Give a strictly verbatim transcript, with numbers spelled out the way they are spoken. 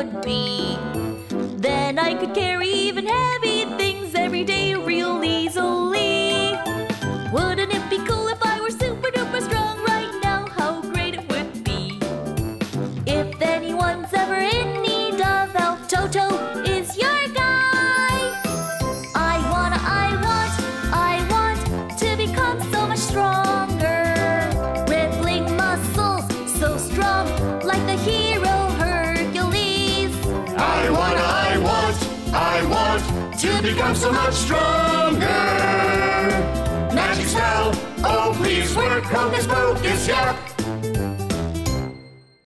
would be. Then I could carry even heavy things every day real easily. Wouldn't it be cool if I were super duper strong right now? How great it would be. If anyone's ever in need of help, Toto is your guy. I wanna, I want, I want to become so much stronger. Rippling muscles so strong, like the hero Hercules. I wanna, I want, I want to become so much stronger. Magic spell, oh please work, Hocus Pocus, yeah.